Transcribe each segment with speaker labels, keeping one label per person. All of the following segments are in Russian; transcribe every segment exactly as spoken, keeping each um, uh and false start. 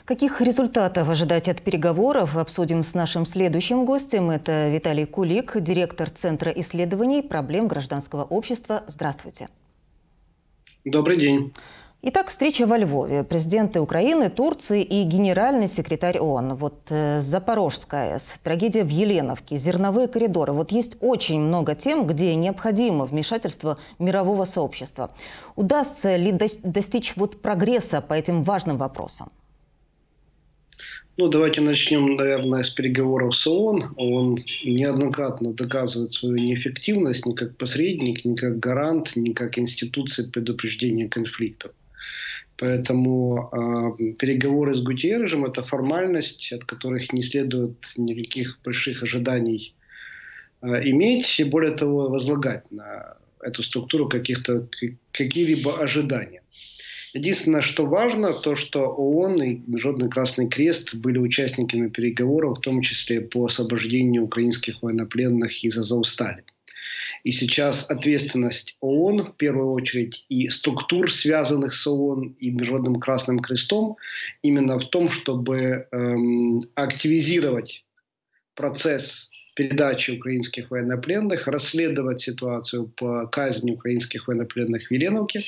Speaker 1: Каких результатов ожидать от переговоров, обсудим с нашим следующим гостем. Это Виталий Кулик, директор Центра исследований проблем гражданского общества. Здравствуйте.
Speaker 2: Добрый день.
Speaker 1: Итак, встреча во Львове. Президенты Украины, Турции и генеральный секретарь ООН. Вот э, Запорожская АЭС, трагедия в Еленовке, зерновые коридоры. Вот есть очень много тем, где необходимо вмешательство мирового сообщества. Удастся ли до достичь вот прогресса по этим важным вопросам?
Speaker 2: Ну, давайте начнем, наверное, с переговоров с ООН. ООН неоднократно доказывает свою неэффективность ни как посредник, ни как гарант, ни как институция предупреждения конфликтов. Поэтому э, переговоры с Гутерришем – это формальность, от которых не следует никаких больших ожиданий э, иметь, и более того, возлагать на эту структуру каких-то, какие-либо ожидания. Единственное, что важно, то, что ООН и Международный Красный Крест были участниками переговоров, в том числе по освобождению украинских военнопленных из Азовстали. И сейчас ответственность ООН, в первую очередь, и структур, связанных с ООН и Международным Красным Крестом, именно в том, чтобы эм, активизировать процесс передачи украинских военнопленных, расследовать ситуацию по казни украинских военнопленных в Еленовке.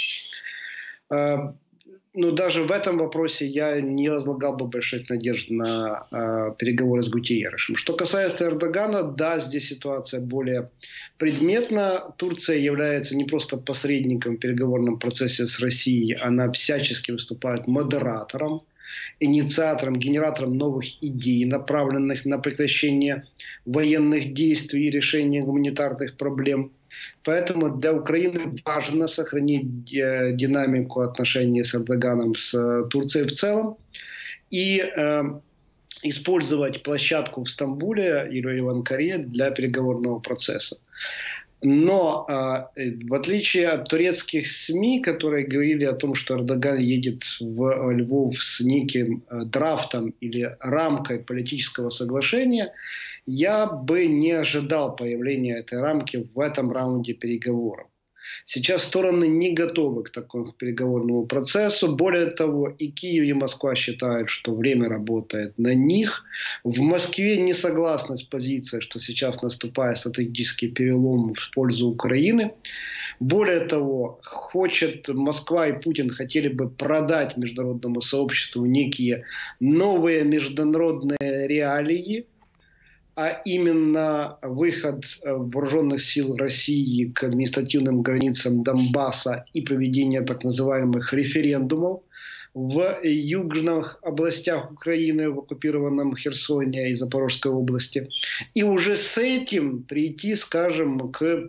Speaker 2: Но даже в этом вопросе я не возлагал бы больших надежд на э, переговоры с Гутерришем. Что касается Эрдогана, да, здесь ситуация более предметна. Турция является не просто посредником в переговорном процессе с Россией, она всячески выступает модератором, инициатором, генератором новых идей, направленных на прекращение военных действий и решение гуманитарных проблем. Поэтому для Украины важно сохранить динамику отношений с Эрдоганом, с Турцией в целом, и э, использовать площадку в Стамбуле или в Анкаре для переговорного процесса. Но э, в отличие от турецких СМИ, которые говорили о том, что Эрдоган едет в Львов с неким э, драфтом или рамкой политического соглашения, я бы не ожидал появления этой рамки в этом раунде переговоров. Сейчас стороны не готовы к такому переговорному процессу. Более того, и Киев, и Москва считают, что время работает на них. В Москве не согласны с позицией, что сейчас наступает стратегический перелом в пользу Украины. Более того, хочет Москва и Путин хотели бы продать международному сообществу некие новые международные реалии, а именно выход вооруженных сил России к административным границам Донбасса и проведение так называемых референдумов в южных областях Украины, в оккупированном Херсоне и Запорожской области. И уже с этим прийти, скажем, к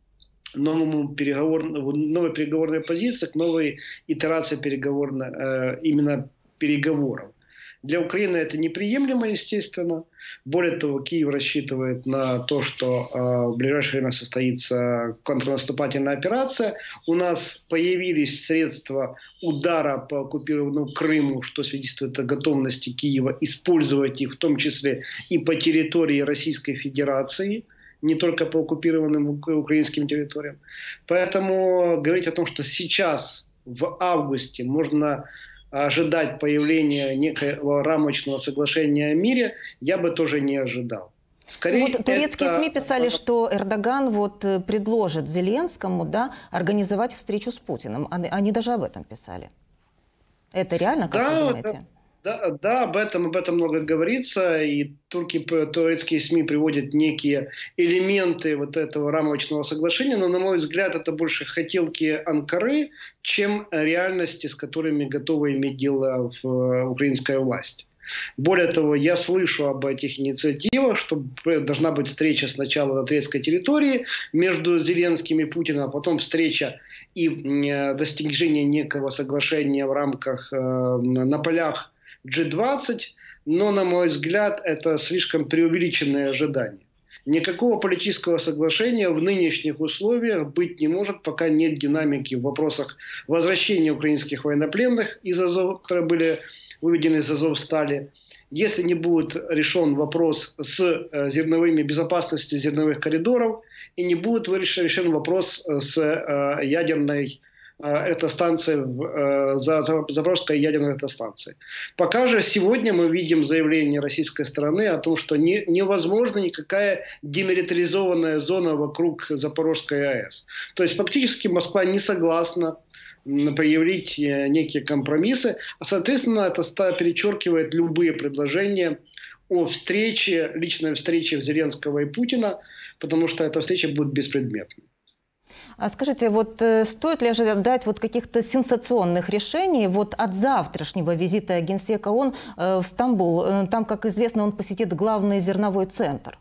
Speaker 2: новому переговор... новой переговорной позиции, к новой итерации переговорной, именно переговоров. Для Украины это неприемлемо, естественно. Более того, Киев рассчитывает на то, что э, в ближайшее время состоится контрнаступательная операция. У нас появились средства удара по оккупированному Крыму, что свидетельствует о готовности Киева использовать их, в том числе и по территории Российской Федерации, не только по оккупированным украинским территориям. Поэтому говорить о том, что сейчас, в августе, можно ожидать появления некого рамочного соглашения о мире, я бы тоже не ожидал. Скорее,
Speaker 1: вот турецкие
Speaker 2: это...
Speaker 1: СМИ писали, что Эрдоган вот предложит Зеленскому, да, организовать встречу с Путиным. Они, они даже об этом писали. Это реально, как
Speaker 2: да,
Speaker 1: вы думаете?
Speaker 2: Да. Да, да, об этом, об этом много говорится, и турки, турецкие СМИ приводят некие элементы вот этого рамочного соглашения, но, на мой взгляд, это больше хотелки Анкары, чем реальности, с которыми готова иметь дело в украинская власть. Более того, я слышу об этих инициативах, что должна быть встреча сначала на турецкой территории между Зеленским и Путиным, а потом встреча и достижение некого соглашения в рамках, на полях джи двадцать, но, на мой взгляд, это слишком преувеличенные ожидания. Никакого политического соглашения в нынешних условиях быть не может, пока нет динамики в вопросах возвращения украинских военнопленных из Азов, которые были выведены из Азовстали. Если не будет решен вопрос с э, зерновыми, безопасностью зерновых коридоров, и не будет решен вопрос с э, ядерной эта станция, Запорожская ядерная электростанция. Пока же сегодня мы видим заявление российской стороны о том, что не, невозможна никакая демилитаризованная зона вокруг Запорожской АЭС. То есть фактически Москва не согласна проявить некие компромиссы, а соответственно это перечеркивает любые предложения о встрече, личной встрече Зеленского и Путина, потому что эта встреча будет беспредметной.
Speaker 1: А скажите, вот э, стоит ли ожидать вот каких-то сенсационных решений вот от завтрашнего визита генсека ООН э, в Стамбул? Э, там, как известно, он посетит главный зерновой центр.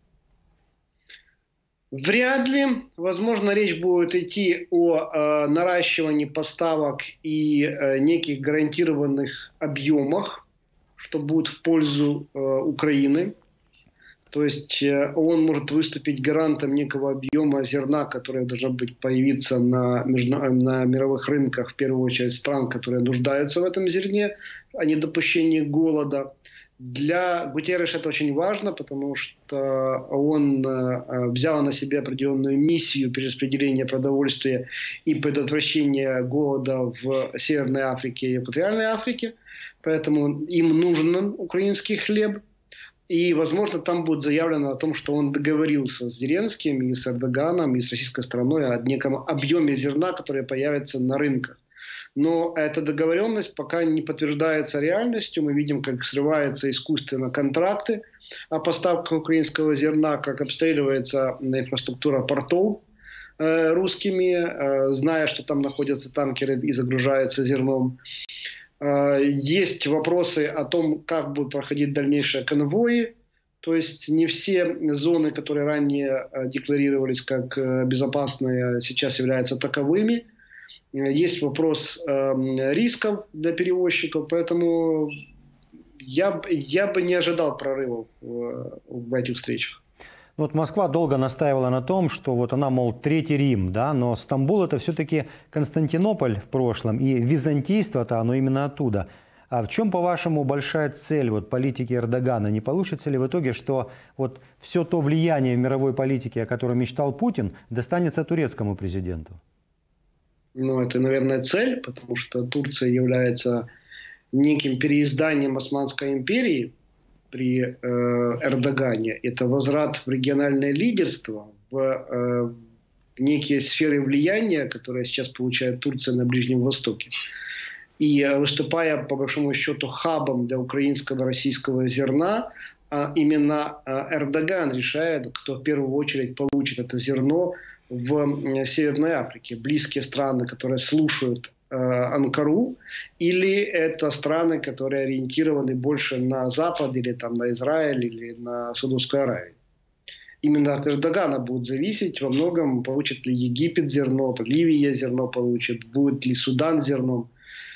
Speaker 2: Вряд ли. Возможно, речь будет идти о э, наращивании поставок и э, неких гарантированных объемах, что будет в пользу э, Украины. То есть э, он может выступить гарантом некого объема зерна, которое должно быть появиться на, между, на мировых рынках, в первую очередь стран, которые нуждаются в этом зерне, о недопущении голода. Для Гутерреша это очень важно, потому что он э, взял на себя определенную миссию перераспределения продовольствия и предотвращения голода в Северной Африке и Экваториальной Африке. Поэтому им нужен украинский хлеб. И, возможно, там будет заявлено о том, что он договорился с Зеленским и с Эрдоганом, и с российской стороной о неком объеме зерна, который появится на рынках. Но эта договоренность пока не подтверждается реальностью. Мы видим, как срываются искусственно контракты о поставках украинского зерна, как обстреливается инфраструктура портов э, русскими, э, зная, что там находятся танкеры и загружаются зерном. Э, есть вопросы о том, как будут проходить дальнейшие конвои. То есть не все зоны, которые ранее э, декларировались как э, безопасные, сейчас являются таковыми. Есть вопрос э, рисков для перевозчиков, поэтому я, я бы не ожидал прорывов в, в этих встречах.
Speaker 3: Вот Москва долго настаивала на том, что вот она, мол, Третий Рим, да, но Стамбул это все-таки Константинополь в прошлом, и византийство-то оно именно оттуда. А в чем, по-вашему, большая цель вот, политики Эрдогана? Не получится ли в итоге, что вот все то влияние в мировой политике, о котором мечтал Путин, достанется турецкому президенту?
Speaker 2: Ну, это, наверное, цель, потому что Турция является неким переизданием Османской империи при э, Эрдогане. Это возврат в региональное лидерство, в э, некие сферы влияния, которые сейчас получает Турция на Ближнем Востоке. И э, выступая, по большому счету, хабом для украинского и российского зерна, э, именно э, Эрдоган решает, кто в первую очередь получит это зерно в Северной Африке. Близкие страны, которые слушают э, Анкару, или это страны, которые ориентированы больше на Запад, или там, на Израиль, или на Саудовскую Аравию. Именно от Эрдогана будет зависеть во многом, получит ли Египет зерно, Ливия зерно получит, будет ли Судан зерном.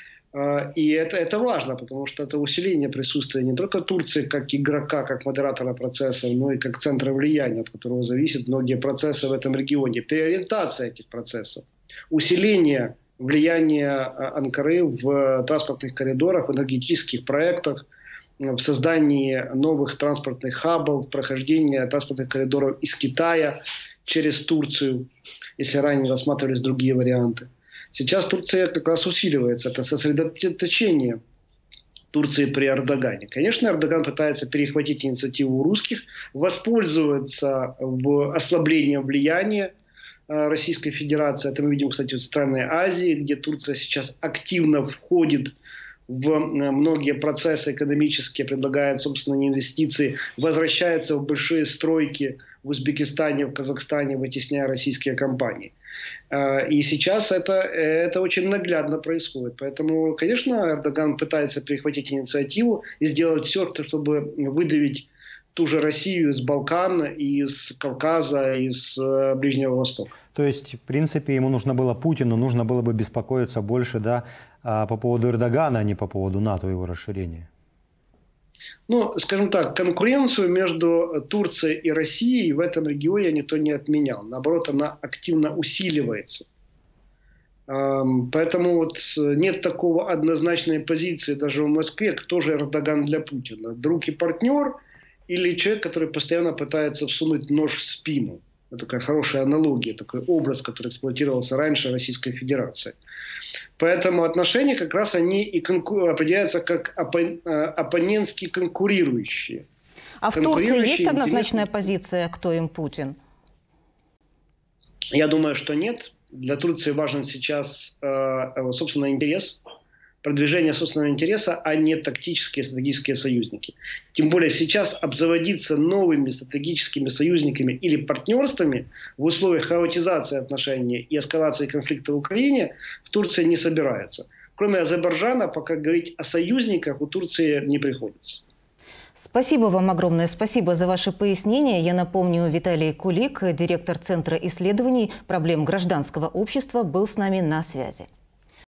Speaker 2: И это, это важно, потому что это усиление присутствия не только Турции как игрока, как модератора процессов, но и как центра влияния, от которого зависят многие процессы в этом регионе. Переориентация этих процессов, усиление влияния Анкары в транспортных коридорах, в энергетических проектах, в создании новых транспортных хабов, прохождение транспортных коридоров из Китая через Турцию, если ранее рассматривались другие варианты. Сейчас Турция как раз усиливается. Это сосредоточение Турции при Эрдогане. Конечно, Эрдоган пытается перехватить инициативу у русских, воспользоваться в ослаблением влияния Российской Федерации. Это мы видим, кстати, в Центральной Азии, где Турция сейчас активно входит в многие процессы экономические, предлагает собственные инвестиции, возвращается в большие стройки в Узбекистане, в Казахстане, вытесняя российские компании. И сейчас это, это очень наглядно происходит. Поэтому, конечно, Эрдоган пытается перехватить инициативу и сделать все, чтобы выдавить ту же Россию из Балкан, из Кавказа, из Ближнего Востока.
Speaker 3: То есть, в принципе, ему нужно было, Путину, нужно было бы беспокоиться больше, да, по поводу Эрдогана, а не по поводу НАТО и его расширения?
Speaker 2: Ну, скажем так, конкуренцию между Турцией и Россией в этом регионе никто не отменял. Наоборот, она активно усиливается. Поэтому вот нет такого однозначной позиции даже в Москве, кто же Эрдоган для Путина. Друг и партнер или человек, который постоянно пытается всунуть нож в спину. такая хорошая аналогия, такой образ, который эксплуатировался раньше Российской Федерацией. Поэтому отношения как раз они и конку... определяются как оппон... оппонентски конкурирующие.
Speaker 1: А в Турции есть однозначная позиция, кто им Путин?
Speaker 2: Я думаю, что нет. Для Турции важен сейчас э, собственный интерес, продвижение собственного интереса, а не тактические стратегические союзники. Тем более сейчас обзаводиться новыми стратегическими союзниками или партнерствами в условиях хаотизации отношений и эскалации конфликта в Украине в Турции не собирается. Кроме Азербайджана, пока говорить о союзниках у Турции не приходится.
Speaker 1: Спасибо вам огромное. Спасибо за ваши пояснения. Я напомню, Виталий Кулик, директор Центра исследований проблем гражданского общества, был с нами на связи.